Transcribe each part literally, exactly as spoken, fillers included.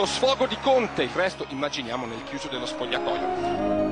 sfogo di Conte, il resto immaginiamo nel chiuso dello spogliatoio.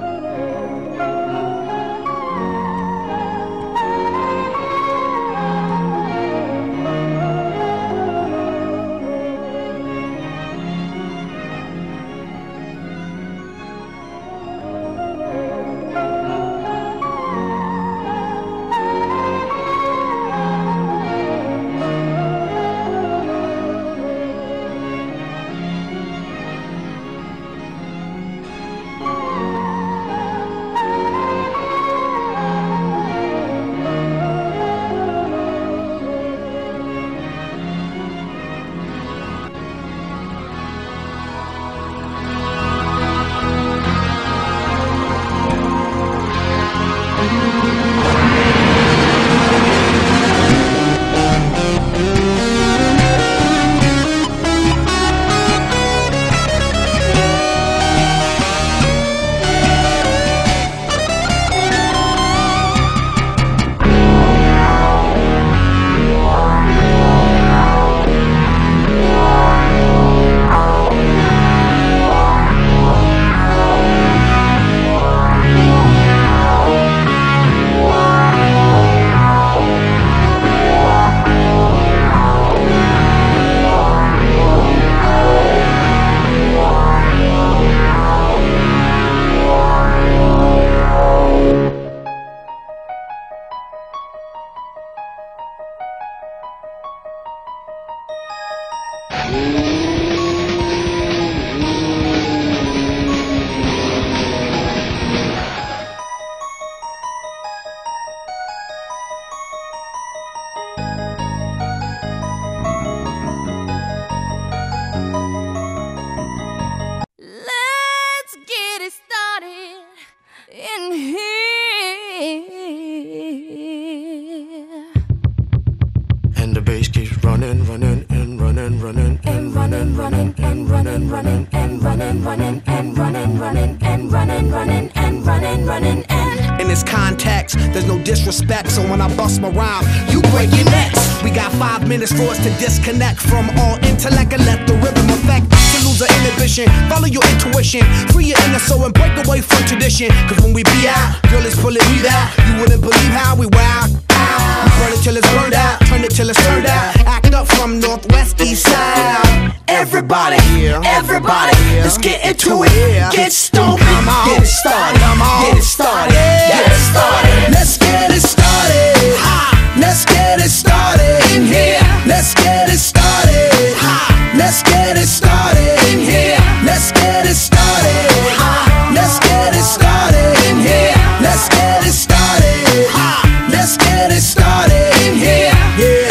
The bass keeps running, running, and running, running, and running, running, and running, running, and running, running, and running, running, and running, running, and running, running, and in this context, there's no disrespect, so when I bust my rhyme, you break your necks. We got five minutes for us to disconnect from all intellect and let the rhythm affect. To lose our inhibition, follow your intuition, free your inner soul and break away from tradition. Cause when we be out, girl, it's pulling me out. You wouldn't believe how we wow. We burn it till it's burned out, turn it till it's turned out. Act up from northwest, east side. Everybody, everybody, let's get into it. Get stupid, get it started, get it started, get it started. Let's get it started. Let's get it started in here. Let's get it started. Let's get it started in here. Let's get it started. Let's get it started in here. Let's get it started. Let's get it started in here. Yeah.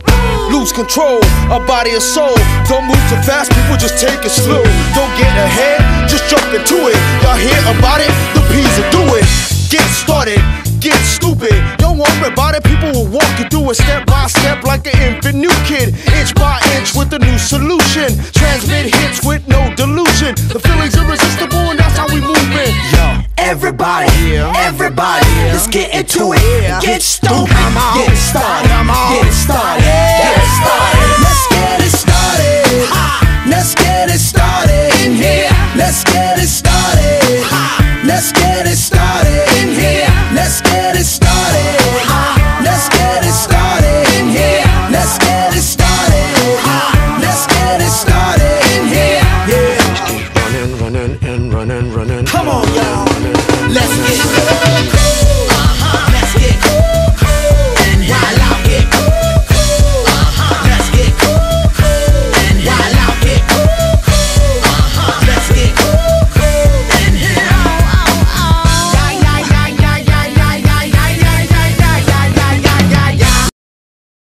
Lose control of body and soul. Don't move too fast, people just take it slow. Don't get ahead, just jump into it. Y'all hear about it? The P's will do it. Get started, get stupid. Don't worry about it, people will walk you through it step by step like an infant new kid. Inch by inch with a new solution. Transmit hits with no delusion. The feeling's irresistible and that's how we move it. Yo, everybody, everybody, let's get into it. Get stupid, get it started, get it started, get it started.